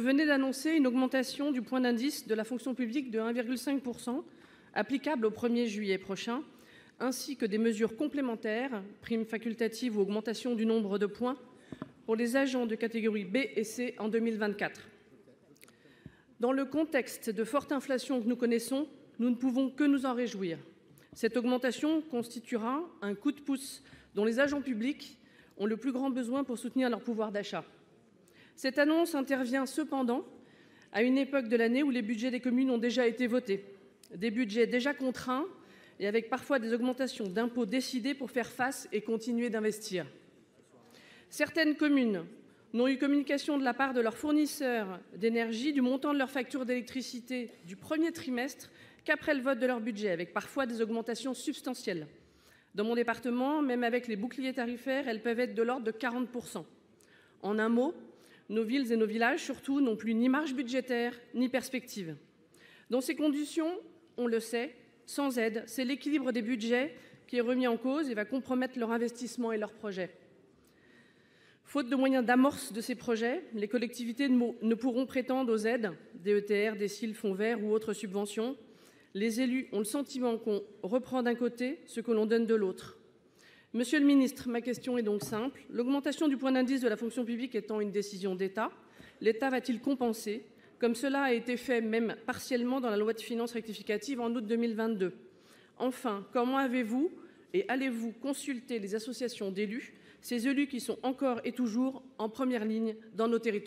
venez d'annoncer une augmentation du point d'indice de la fonction publique de 1,5 %, applicable au 1er juillet prochain, ainsi que des mesures complémentaires, primes facultatives ou augmentation du nombre de points, pour les agents de catégorie B et C en 2024. Dans le contexte de forte inflation que nous connaissons, nous ne pouvons que nous en réjouir. Cette augmentation constituera un coup de pouce dont les agents publics ont le plus grand besoin pour soutenir leur pouvoir d'achat. Cette annonce intervient cependant à une époque de l'année où les budgets des communes ont déjà été votés, des budgets déjà contraints et avec parfois des augmentations d'impôts décidées pour faire face et continuer d'investir. Certaines communes n'ont eu communication de la part de leurs fournisseurs d'énergie du montant de leur facture d'électricité du premier trimestre qu'après le vote de leur budget, avec parfois des augmentations substantielles. Dans mon département, même avec les boucliers tarifaires, elles peuvent être de l'ordre de 40 %. En un mot, nos villes et nos villages, surtout, n'ont plus ni marge budgétaire, ni perspective. Dans ces conditions, on le sait, sans aide, c'est l'équilibre des budgets qui est remis en cause et va compromettre leur investissement et leurs projets. Faute de moyens d'amorce de ces projets, les collectivités ne pourront prétendre aux aides, DETR, DSIL, fonds verts ou autres subventions. Les élus ont le sentiment qu'on reprend d'un côté ce que l'on donne de l'autre. Monsieur le ministre, ma question est donc simple. L'augmentation du point d'indice de la fonction publique étant une décision d'État, l'État va-t-il compenser, comme cela a été fait même partiellement dans la loi de finances rectificative en août 2022 ? Enfin, comment avez-vous et allez-vous consulter les associations d'élus, ces élus qui sont encore et toujours en première ligne dans nos territoires ?